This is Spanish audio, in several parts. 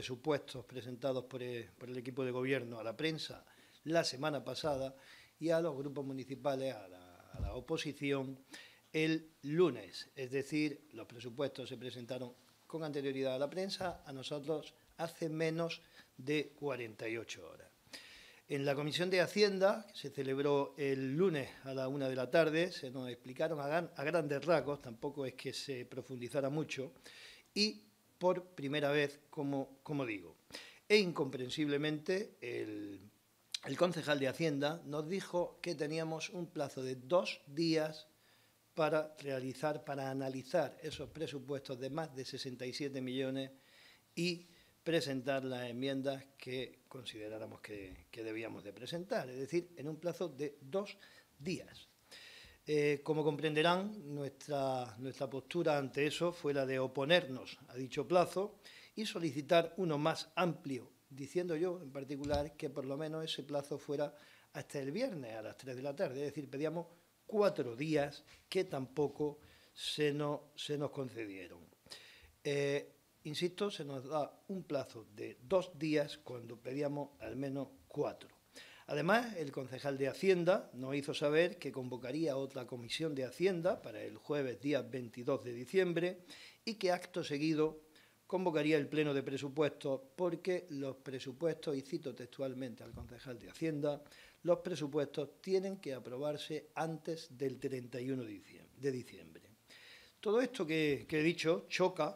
presupuestos presentados por el equipo de gobierno a la prensa la semana pasada y a los grupos municipales, a la oposición, el lunes. Es decir, los presupuestos se presentaron con anterioridad a la prensa, a nosotros hace menos de 48 horas. En la Comisión de Hacienda, que se celebró el lunes a la 1 de la tarde, se nos explicaron a grandes rasgos, tampoco es que se profundizara mucho, y por primera vez, como digo, e incomprensiblemente el concejal de Hacienda nos dijo que teníamos un plazo de 2 días para analizar esos presupuestos de más de 67 millones y presentar las enmiendas que consideráramos que debíamos de presentar, es decir, en un plazo de 2 días. Como comprenderán, nuestra postura ante eso fue la de oponernos a dicho plazo y solicitar uno más amplio, diciendo yo en particular que por lo menos ese plazo fuera hasta el viernes a las 3 de la tarde, es decir, pedíamos 4 días que tampoco se nos concedieron. Insisto, se nos da un plazo de 2 días cuando pedíamos al menos 4. Además, el concejal de Hacienda nos hizo saber que convocaría otra comisión de Hacienda para el jueves día 22 de diciembre y que acto seguido convocaría el pleno de presupuestos porque los presupuestos, y cito textualmente al concejal de Hacienda, los presupuestos tienen que aprobarse antes del 31 de diciembre. Todo esto que he dicho choca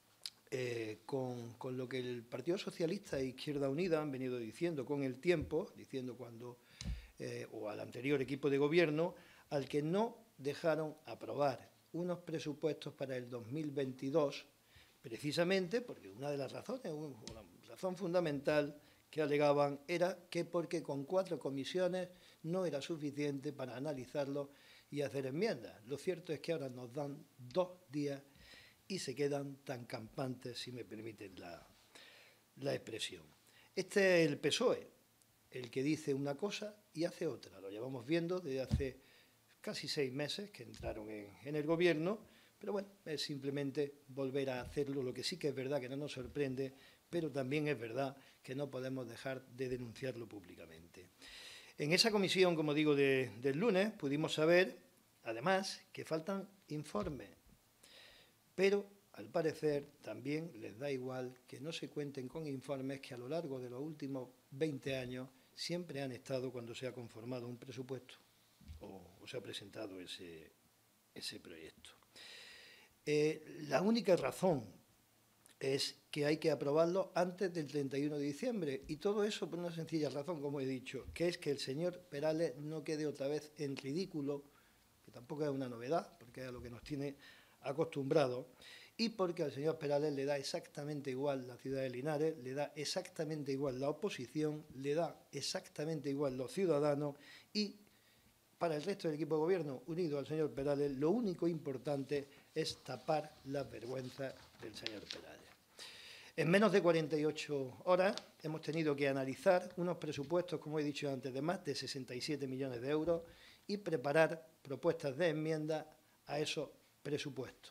con lo que el Partido Socialista e Izquierda Unida han venido diciendo con el tiempo, diciendo o al anterior equipo de gobierno, al que no dejaron aprobar unos presupuestos para el 2022, precisamente porque una de las razones, una razón fundamental que alegaban era que porque con 4 comisiones no era suficiente para analizarlo y hacer enmiendas. Lo cierto es que ahora nos dan 2 días y se quedan tan campantes, si me permiten la expresión. Este es el PSOE, el que dice una cosa y hace otra. Lo llevamos viendo desde hace casi 6 meses que entraron en el gobierno, pero bueno, es simplemente volver a hacerlo. Lo que sí que es verdad que no nos sorprende, pero también es verdad que no podemos dejar de denunciarlo públicamente. En esa comisión, como digo, del lunes, pudimos saber, además, que faltan informes. Pero, al parecer, también les da igual que no se cuenten con informes que a lo largo de los últimos 20 años siempre han estado cuando se ha conformado un presupuesto o se ha presentado ese proyecto. La única razón es que hay que aprobarlo antes del 31 de diciembre y todo eso por una sencilla razón, como he dicho, que es que el señor Perales no quede otra vez en ridículo, que tampoco es una novedad, porque es a lo que nos tiene acostumbrado, y porque al señor Perales le da exactamente igual la ciudad de Linares, le da exactamente igual la oposición, le da exactamente igual los ciudadanos y para el resto del equipo de gobierno unido al señor Perales lo único importante es tapar las vergüenzas del señor Perales. En menos de 48 horas hemos tenido que analizar unos presupuestos, como he dicho antes, de más de 67 millones de euros y preparar propuestas de enmienda a esos presupuestos.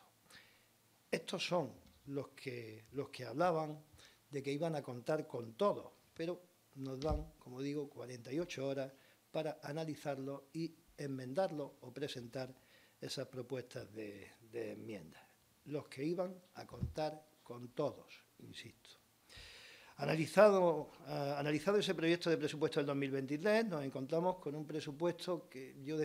Estos son los que hablaban de que iban a contar con todo, pero nos dan, como digo, 48 horas para analizarlo y enmendarlo o presentar esas propuestas de enmiendas. Los que iban a contar con todos, insisto. Analizado ese proyecto de presupuesto del 2023, nos encontramos con un presupuesto que yo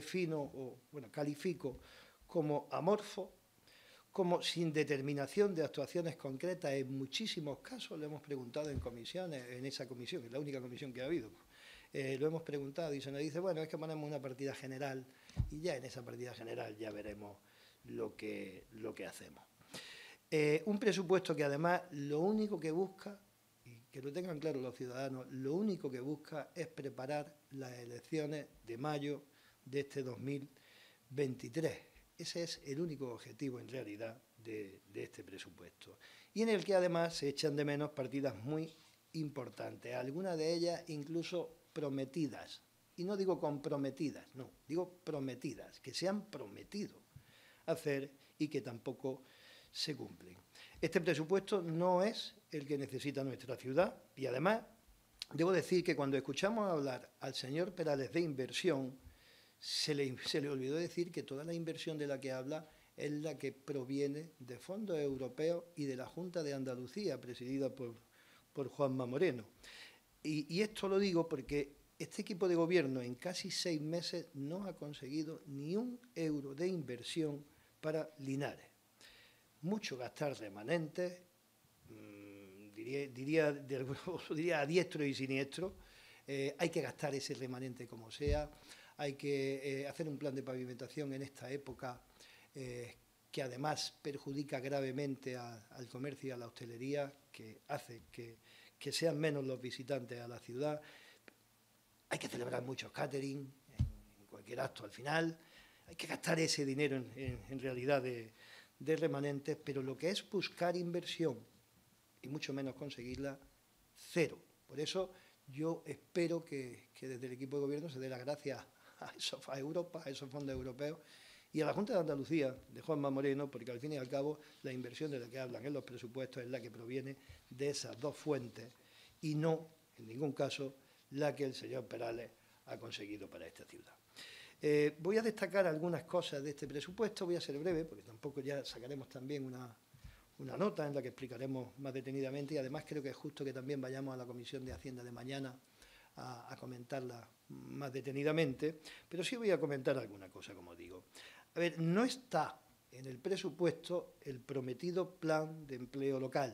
califico como amorfo, como sin determinación de actuaciones concretas en muchísimos casos. Lo hemos preguntado en comisiones, en esa comisión, es la única comisión que ha habido. Lo hemos preguntado y se nos dice, bueno, es que ponemos una partida general y ya en esa partida general ya veremos lo que hacemos. Un presupuesto que además lo único que busca, y que lo tengan claro los ciudadanos, lo único que busca es preparar las elecciones de mayo de este 2023. Ese es el único objetivo, en realidad, de este presupuesto. Y en el que, además, se echan de menos partidas muy importantes, algunas de ellas incluso prometidas. Y no digo comprometidas, no, digo prometidas, que se han prometido hacer y que tampoco se cumplen. Este presupuesto no es el que necesita nuestra ciudad y además debo decir que cuando escuchamos hablar al señor Perales de inversión, se le olvidó decir que toda la inversión de la que habla es la que proviene de fondos europeos y de la Junta de Andalucía, presidida por Juanma Moreno. Y esto lo digo porque este equipo de gobierno en casi 6 meses no ha conseguido ni un euro de inversión para Linares. Mucho gastar remanentes, diría a diestro y siniestro. Hay que gastar ese remanente como sea, hay que hacer un plan de pavimentación en esta época que además perjudica gravemente al comercio y a la hostelería, que hace que sean menos los visitantes a la ciudad. Hay que celebrar muchos catering en cualquier acto al final. Hay que gastar ese dinero en realidad de remanentes, pero lo que es buscar inversión y mucho menos conseguirla, cero. Por eso yo espero que desde el equipo de gobierno se dé las gracias a Europa, a esos fondos europeos y a la Junta de Andalucía de Juanma Moreno, porque al fin y al cabo la inversión de la que hablan en los presupuestos es la que proviene de esas dos fuentes y no, en ningún caso, la que el señor Perales ha conseguido para esta ciudad. Voy a destacar algunas cosas de este presupuesto, voy a ser breve, porque tampoco ya sacaremos también una nota en la que explicaremos más detenidamente y además creo que es justo que también vayamos a la Comisión de Hacienda de mañana a comentarla más detenidamente, pero sí voy a comentar alguna cosa, como digo. A ver, no está en el presupuesto el prometido plan de empleo local.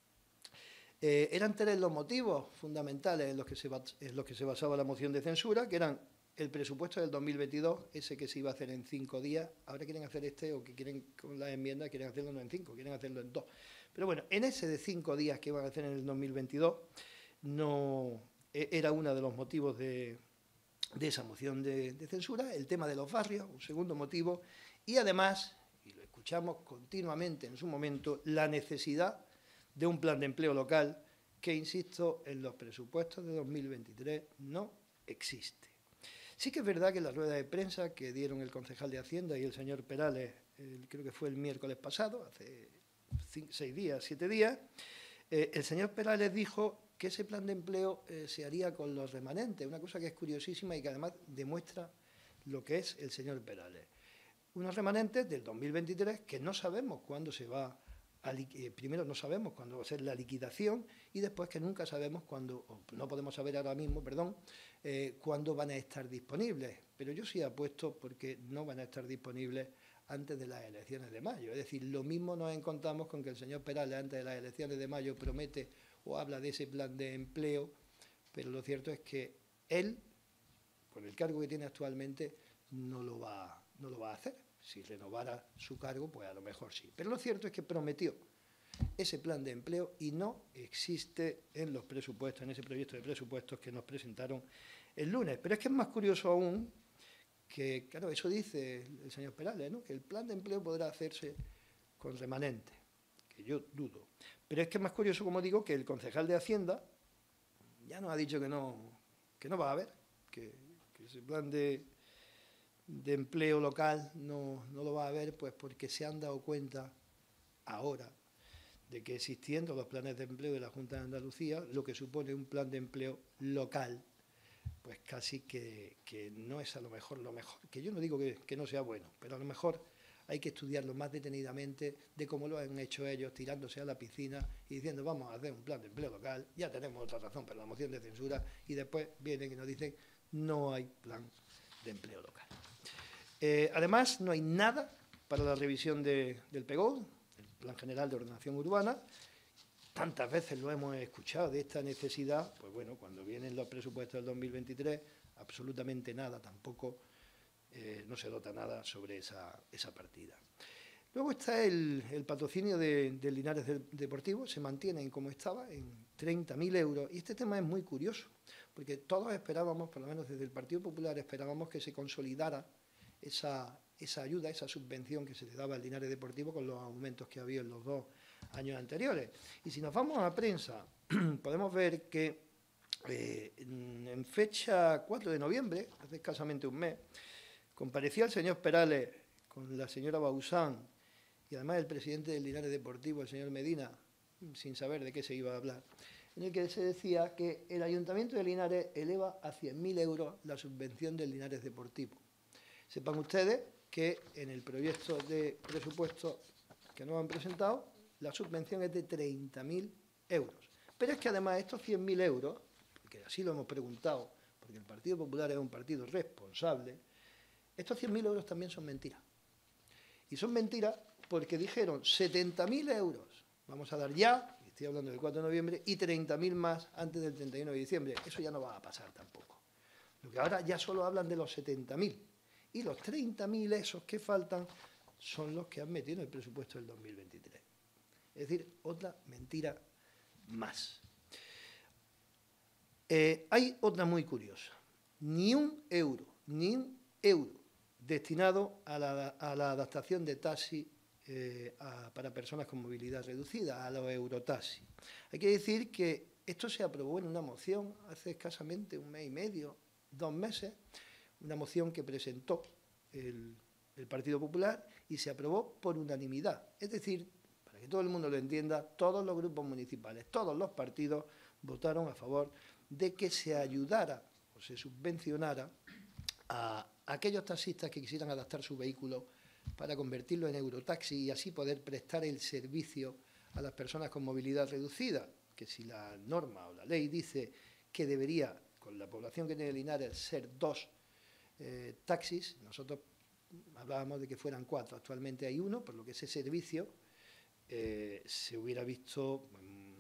Eran 3 los motivos fundamentales en los que se basaba la moción de censura, que eran el presupuesto del 2022, ese que se iba a hacer en 5 días, ahora quieren hacer o que quieren con las enmiendas, quieren hacerlo no en 5, quieren hacerlo en 2. Pero bueno, en ese de 5 días que iban a hacer en el 2022, no era uno de los motivos de esa moción de censura, el tema de los barrios, un segundo motivo, y además, y lo escuchamos continuamente en su momento, la necesidad de un plan de empleo local que, insisto, en los presupuestos de 2023 no existe. Sí que es verdad que en la rueda de prensa que dieron el concejal de Hacienda y el señor Perales, creo que fue el miércoles pasado, hace 6 días, 7 días, el señor Perales dijo que ese plan de empleo se haría con los remanentes, una cosa que es curiosísima y que además demuestra lo que es el señor Perales. Unos remanentes del 2023 que no sabemos cuándo se va a primero no sabemos cuándo va a ser la liquidación y después que nunca sabemos cuándo, o no podemos saber ahora mismo, perdón, cuándo van a estar disponibles. Pero yo sí apuesto porque no van a estar disponibles antes de las elecciones de mayo. Es decir, lo mismo nos encontramos con que el señor Perales antes de las elecciones de mayo promete o habla de ese plan de empleo, pero lo cierto es que él, con el cargo que tiene actualmente, no lo va a hacer. Si renovara su cargo, pues a lo mejor sí. Pero lo cierto es que prometió ese plan de empleo y no existe en los presupuestos, en ese proyecto de presupuestos que nos presentaron el lunes. Pero es que es más curioso aún que, claro, eso dice el señor Perales, ¿no?, que el plan de empleo podrá hacerse con remanentes, que yo dudo. Pero es que es más curioso, como digo, que el concejal de Hacienda ya nos ha dicho que no va a haber, que ese plan de empleo local no lo va a haber, pues porque se han dado cuenta ahora de que existiendo los planes de empleo de la Junta de Andalucía, lo que supone un plan de empleo local, pues casi que no es a lo mejor, que yo no digo que no sea bueno, pero a lo mejor hay que estudiarlo más detenidamente de cómo lo han hecho ellos, tirándose a la piscina y diciendo vamos a hacer un plan de empleo local, ya tenemos otra razón para la moción de censura, y después vienen y nos dicen no hay plan de empleo local. Además, no hay nada para la revisión del PGOU, el Plan General de Ordenación Urbana. Tantas veces lo hemos escuchado de esta necesidad, pues bueno, cuando vienen los presupuestos del 2023, absolutamente nada, tampoco no se dota nada sobre esa partida. Luego está el patrocinio del Linares Deportivo, se mantiene como estaba, en 30.000 euros. Y este tema es muy curioso, porque todos esperábamos, por lo menos desde el Partido Popular, esperábamos que se consolidara esa ayuda, esa subvención que se le daba al Linares Deportivo con los aumentos que había en los 2 años anteriores. Y si nos vamos a prensa, podemos ver que en fecha 4 de noviembre, hace escasamente un mes, comparecía el señor Perales con la señora Bauzán y además el presidente del Linares Deportivo, el señor Medina, sin saber de qué se iba a hablar, en el que se decía que el Ayuntamiento de Linares eleva a 100.000 euros la subvención del Linares Deportivo. Sepan ustedes que en el proyecto de presupuesto que nos han presentado, la subvención es de 30.000 euros. Pero es que además estos 100.000 euros, que así lo hemos preguntado, porque el Partido Popular es un partido responsable, estos 100.000 euros también son mentiras. Y son mentiras porque dijeron 70.000 euros, vamos a dar ya, estoy hablando del 4 de noviembre, y 30.000 más antes del 31 de diciembre. Eso ya no va a pasar tampoco. Lo que ahora ya solo hablan de los 70.000. Y los 30.000 esos que faltan son los que han metido en el presupuesto del 2023. Es decir, otra mentira más. Hay otra muy curiosa. Ni un euro destinado a la adaptación de taxi para personas con movilidad reducida, a los eurotaxis. Hay que decir que esto se aprobó en una moción hace escasamente un mes y medio, 2 meses, una moción que presentó el Partido Popular y se aprobó por unanimidad. Es decir, para que todo el mundo lo entienda, todos los grupos municipales, todos los partidos votaron a favor de que se ayudara o se subvencionara a aquellos taxistas que quisieran adaptar su vehículo para convertirlo en eurotaxi y así poder prestar el servicio a las personas con movilidad reducida, que si la norma o la ley dice que debería, con la población que tiene Linares, ser 2 taxis, nosotros hablábamos de que fueran 4, actualmente hay 1, por lo que ese servicio se hubiera visto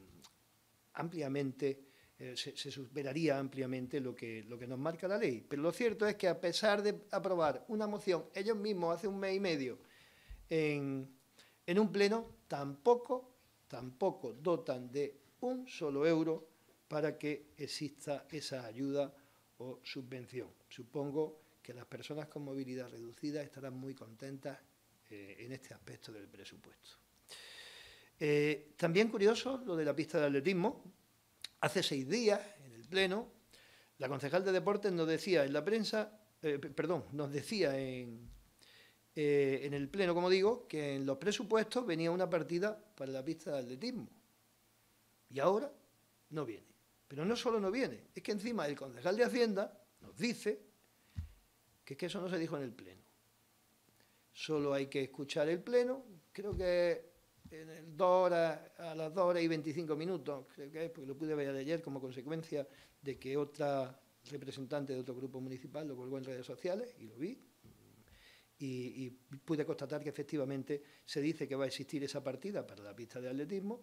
ampliamente, se superaría ampliamente lo que nos marca la ley. Pero lo cierto es que a pesar de aprobar una moción, ellos mismos hace un mes y medio en un pleno, tampoco dotan de un solo euro para que exista esa ayuda o subvención. Supongo que las personas con movilidad reducida estarán muy contentas en este aspecto del presupuesto. También curioso lo de la pista de atletismo. Hace 6 días, en el Pleno, la concejal de Deportes nos decía en la prensa, nos decía en el Pleno, como digo, que en los presupuestos venía una partida para la pista de atletismo. Y ahora no viene. Pero no solo no viene, es que encima el concejal de Hacienda nos dice que es que eso no se dijo en el Pleno. Solo hay que escuchar el Pleno, creo que a las 2 horas y 25 minutos, creo que es, porque lo pude ver ayer como consecuencia de que otra representante de otro grupo municipal lo colgó en redes sociales, y lo vi, y pude constatar que efectivamente se dice que va a existir esa partida para la pista de atletismo,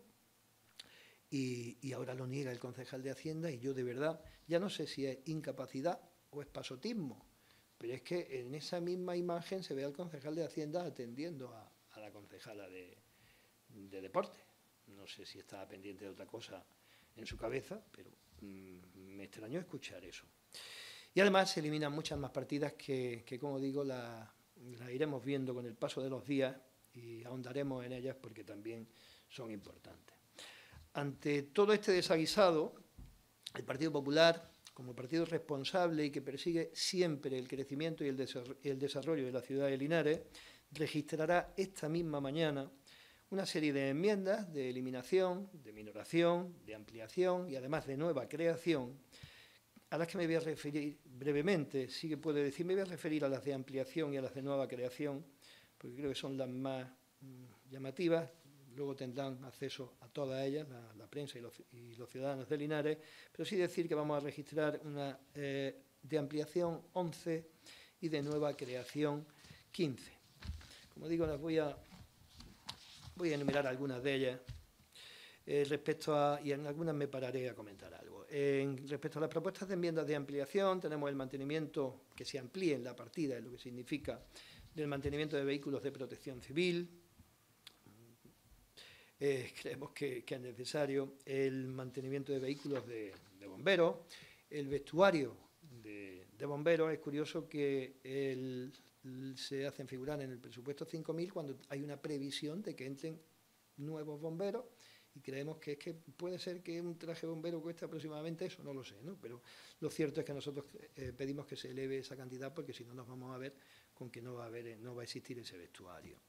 y ahora lo niega el concejal de Hacienda, y yo de verdad ya no sé si es incapacidad o es pasotismo, pero es que en esa misma imagen se ve al concejal de Hacienda atendiendo a la concejala de Deporte. No sé si estaba pendiente de otra cosa en su cabeza, pero me extrañó escuchar eso. Y además se eliminan muchas más partidas que como digo, las iremos viendo con el paso de los días y ahondaremos en ellas porque también son importantes. Ante todo este desaguisado, el Partido Popular, como partido responsable y que persigue siempre el crecimiento y el desarrollo de la ciudad de Linares, registrará esta misma mañana una serie de enmiendas de eliminación, de minoración, de ampliación y además de nueva creación, a las que me voy a referir brevemente. Sí que puedo decir, me voy a referir a las de ampliación y a las de nueva creación, porque creo que son las más llamativas. Luego tendrán acceso a todas ellas, la prensa y los ciudadanos de Linares, pero sí decir que vamos a registrar una de ampliación 11 y de nueva creación 15. Como digo, las voy a enumerar algunas de ellas, y en algunas me pararé a comentar algo. Respecto a las propuestas de enmiendas de ampliación, tenemos el mantenimiento, que se amplíe en la partida, es lo que significa, del mantenimiento de vehículos de protección civil. Creemos que es necesario el mantenimiento de vehículos de bomberos, el vestuario de bomberos. Es curioso que se hacen figurar en el presupuesto 5.000 cuando hay una previsión de que entren nuevos bomberos, y creemos que es que puede ser que un traje bombero cueste aproximadamente eso, no lo sé, ¿no? Pero lo cierto es que nosotros pedimos que se eleve esa cantidad porque si no nos vamos a ver con que no va a existir ese vestuario.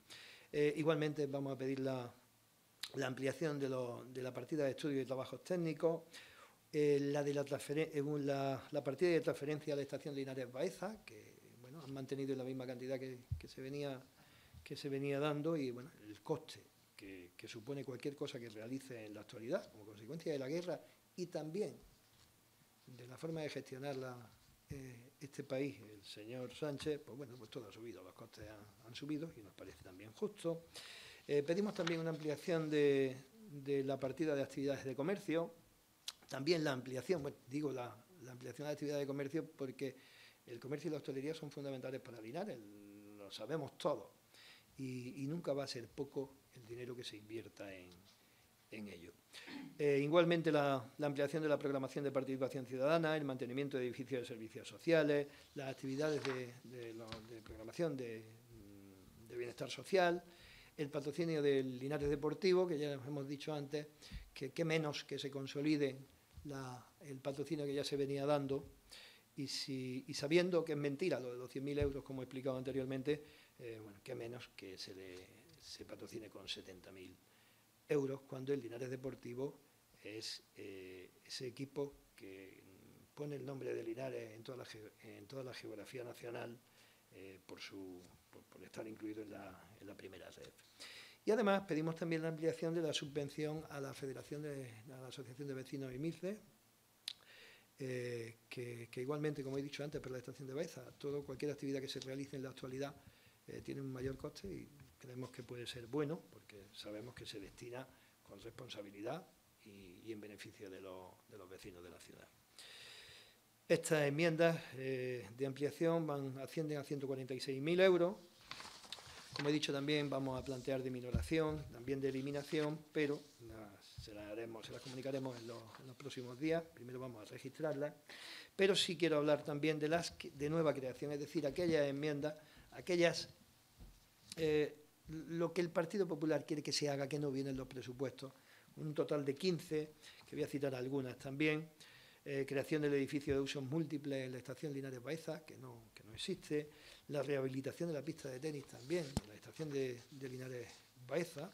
Igualmente vamos a pedir la ampliación de la partida de estudios y trabajos técnicos, la partida de transferencia a la estación Linares Baeza, que bueno, han mantenido en la misma cantidad que se venía dando, y bueno, el coste que supone cualquier cosa que realice en la actualidad como consecuencia de la guerra y también de la forma de gestionar este país, el señor Sánchez, pues bueno, pues todo ha subido, los costes han subido y nos parece también justo. Pedimos también una ampliación de la partida de actividades de comercio, también la ampliación, bueno, digo la ampliación de actividades de comercio porque el comercio y la hostelería son fundamentales para Linares, lo sabemos todos, y nunca va a ser poco el dinero que se invierta en ello. Igualmente la ampliación de la programación de participación ciudadana, el mantenimiento de edificios de servicios sociales, las actividades de programación de bienestar social, el patrocinio del Linares Deportivo, que ya hemos dicho antes, que qué menos que se consolide el patrocinio que ya se venía dando, y sabiendo que es mentira lo de los 100.000 euros, como he explicado anteriormente, bueno, qué menos que se patrocine con 70.000 euros, cuando el Linares Deportivo es ese equipo que pone el nombre de Linares en toda la geografía nacional por estar incluido en la primera red. Y además pedimos también la ampliación de la subvención a la Asociación de Vecinos y MICE, que igualmente, como he dicho antes, para la estación de Baeza, cualquier actividad que se realice en la actualidad tiene un mayor coste y creemos que puede ser bueno, porque sabemos que se destina con responsabilidad y en beneficio de los vecinos de la ciudad. Estas enmiendas de ampliación ascienden a 146.000 euros. Como he dicho, también vamos a plantear de minoración, también de eliminación, pero se las comunicaremos en los próximos días. Primero vamos a registrarlas. Pero sí quiero hablar también de nueva creación, es decir, aquellas enmiendas, lo que el Partido Popular quiere que se haga, que no viene en los presupuestos. Un total de 15, que voy a citar algunas también. Creación del edificio de usos múltiples en la estación Linares Baeza, que no existe. La rehabilitación de la pista de tenis también, en la estación de Linares Baeza.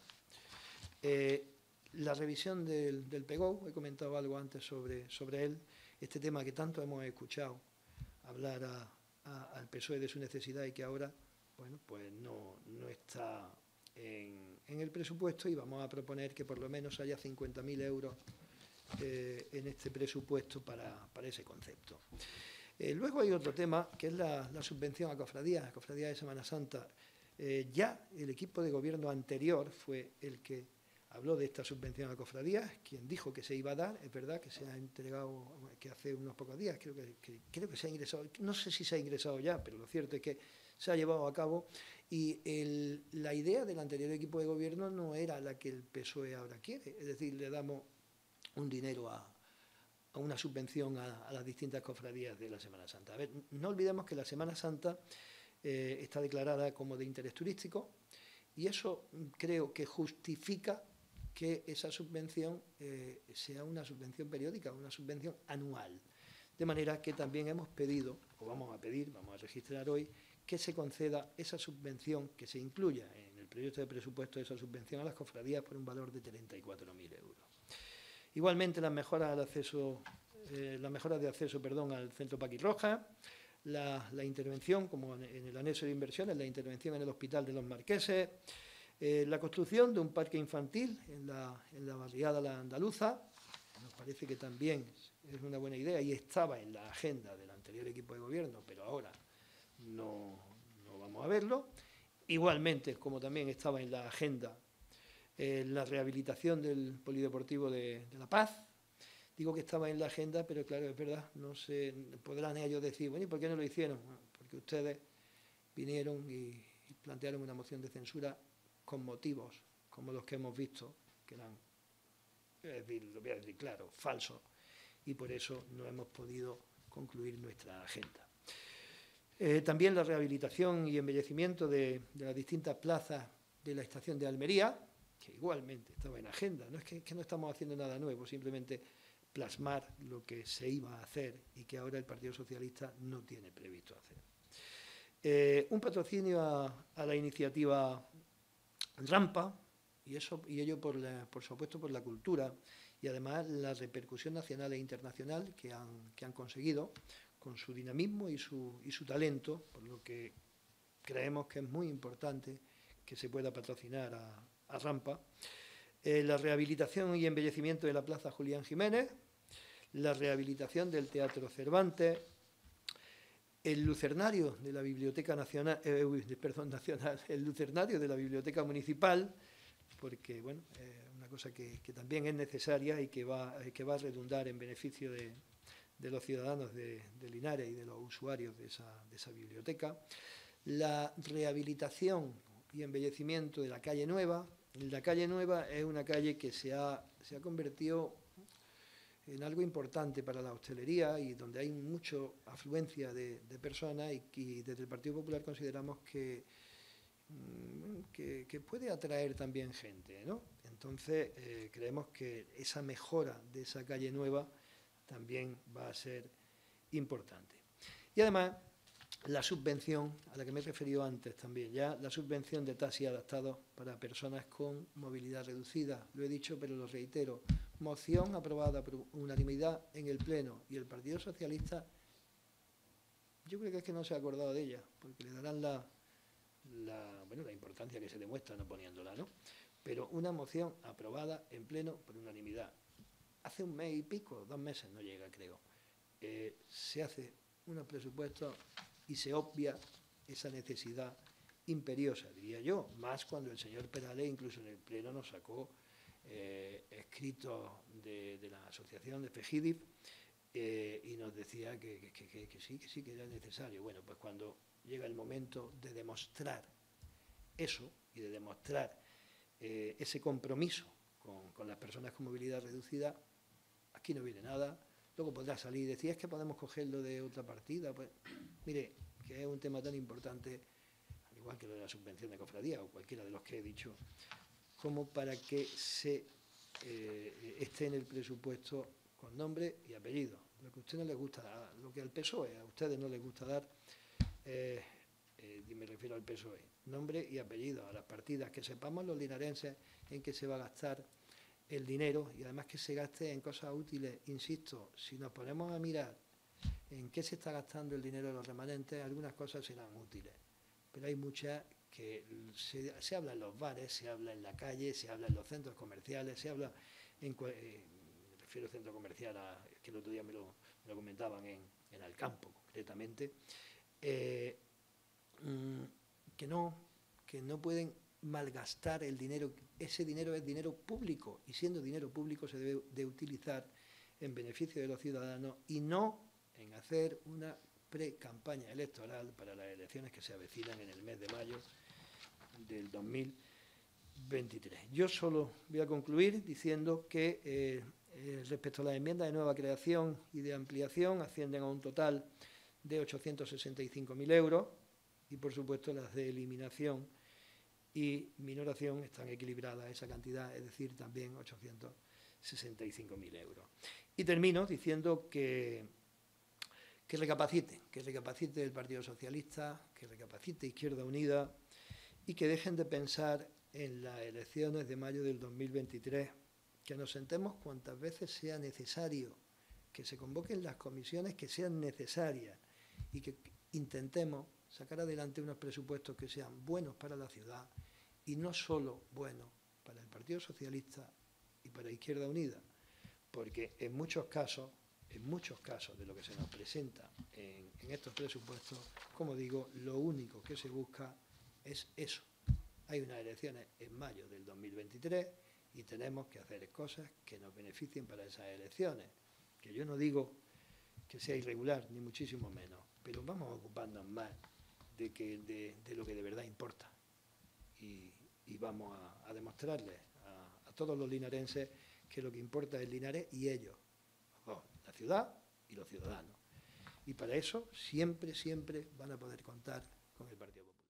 La revisión del PEGO, he comentado algo antes sobre él, este tema que tanto hemos escuchado hablar al PSOE de su necesidad y que ahora, bueno, pues no está en el presupuesto, y vamos a proponer que por lo menos haya 50.000 euros en este presupuesto para ese concepto. Luego hay otro tema, que es la subvención a cofradías de Semana Santa. Ya el equipo de gobierno anterior fue el que habló de esta subvención a cofradías, quien dijo que se iba a dar. Es verdad que se ha entregado, que hace unos pocos días, creo que se ha ingresado, no sé si se ha ingresado ya, pero lo cierto es que se ha llevado a cabo, y la idea del anterior equipo de gobierno no era la que el PSOE ahora quiere, es decir, le damos un dinero a una subvención a las distintas cofradías de la Semana Santa. A ver, no olvidemos que la Semana Santa está declarada como de interés turístico, y eso creo que justifica que esa subvención sea una subvención periódica, una subvención anual. De manera que también hemos pedido, o vamos a registrar hoy, que se conceda esa subvención, que se incluya en el proyecto de presupuesto esa subvención a las cofradías por un valor de 34.000 euros. Igualmente, las mejoras de acceso al centro Paquirroja, la intervención, como en el anexo de inversiones, la intervención en el Hospital de los Marqueses, la construcción de un parque infantil en la barriada La Andaluza. Nos parece que también es una buena idea y estaba en la agenda del anterior equipo de gobierno, pero ahora no vamos a verlo. Igualmente, como también estaba en la agenda la rehabilitación del Polideportivo de La Paz. Digo que estaba en la agenda, pero claro, es verdad, no sé, podrán ellos decir, bueno, ¿y por qué no lo hicieron? Bueno, porque ustedes vinieron y plantearon una moción de censura con motivos como los que hemos visto, que eran, lo voy a decir claro, falsos, y por eso no hemos podido concluir nuestra agenda. También la rehabilitación y embellecimiento de las distintas plazas de la estación de Almería, que igualmente estaba en agenda. No es que no estamos haciendo nada nuevo, simplemente plasmar lo que se iba a hacer y que ahora el Partido Socialista no tiene previsto hacer. Un patrocinio a la iniciativa rampa, y ello por supuesto por la cultura y además la repercusión nacional e internacional que han conseguido con su dinamismo y su talento, por lo que creemos que es muy importante que se pueda patrocinar a Rampa. La rehabilitación y embellecimiento de la Plaza Julián Jiménez, la rehabilitación del Teatro Cervantes, el lucernario de la Biblioteca Nacional, el lucernario de la Biblioteca Municipal, porque bueno, una cosa que también es necesaria y que va a redundar en beneficio de los ciudadanos de Linares y de los usuarios de esa biblioteca. La rehabilitación y embellecimiento de la calle Nueva. La calle Nueva es una calle que se ha convertido en algo importante para la hostelería y donde hay mucha afluencia de personas y desde el Partido Popular consideramos que puede atraer también gente, ¿no? Entonces, creemos que esa mejora de esa calle Nueva también va a ser importante. Y además, la subvención, a la que me he referido antes también, ya la subvención de taxis adaptados para personas con movilidad reducida. Lo he dicho, pero lo reitero. Moción aprobada por unanimidad en el Pleno y el Partido Socialista, yo creo que es que no se ha acordado de ella, porque le darán la importancia que se demuestra no poniéndola, ¿no? Pero una moción aprobada en Pleno por unanimidad. Hace un mes y pico, 2 meses, no llega, creo. Se hace unos presupuestos y se obvia esa necesidad imperiosa, diría yo, más cuando el señor Perales incluso en el Pleno nos sacó escritos de la asociación de FEGIDIF y nos decía que sí, que era necesario. Bueno, pues cuando llega el momento de demostrar eso y de demostrar ese compromiso con las personas con movilidad reducida, aquí no viene nada. Luego podrá salir y decir, es que podemos cogerlo de otra partida. Pues, mire, que es un tema tan importante, al igual que lo de la subvención de cofradía o cualquiera de los que he dicho, como para que se esté en el presupuesto con nombre y apellido. Lo que a usted no les gusta dar, lo que al PSOE a ustedes no les gusta dar, y me refiero al PSOE, nombre y apellido a las partidas, que sepamos los linarenses en qué se va a gastar el dinero y además que se gaste en cosas útiles. Insisto, si nos ponemos a mirar en qué se está gastando el dinero de los remanentes, algunas cosas serán útiles, pero hay muchas que se habla en los bares, se habla en la calle, se habla en los centros comerciales, se habla me refiero al centro comercial, que el otro día me lo comentaban en Alcampo, concretamente, que no pueden malgastar el dinero. Ese dinero es dinero público y siendo dinero público se debe de utilizar en beneficio de los ciudadanos y no en hacer una pre-campaña electoral para las elecciones que se avecinan en el mes de mayo del 2023. Yo solo voy a concluir diciendo que respecto a las enmiendas de nueva creación y de ampliación ascienden a un total de 865.000 euros y por supuesto las de eliminación y minoración están equilibradas a esa cantidad, es decir, también 865.000 euros. Y termino diciendo que recapacite el Partido Socialista, que recapacite Izquierda Unida y que dejen de pensar en las elecciones de mayo del 2023, que nos sentemos cuantas veces sea necesario, que se convoquen las comisiones que sean necesarias y que intentemos sacar adelante unos presupuestos que sean buenos para la ciudad y no solo buenos para el Partido Socialista y para Izquierda Unida, porque en muchos casos de lo que se nos presenta en estos presupuestos, como digo, lo único que se busca es eso. Hay unas elecciones en mayo del 2023 y tenemos que hacer cosas que nos beneficien para esas elecciones, que yo no digo que sea irregular, ni muchísimo menos, pero vamos a ocuparnos más de lo que de verdad importa y vamos a demostrarles a todos los linarenses que lo que importa es Linares y ellos, la ciudad y los ciudadanos. Y para eso siempre van a poder contar con el Partido Popular.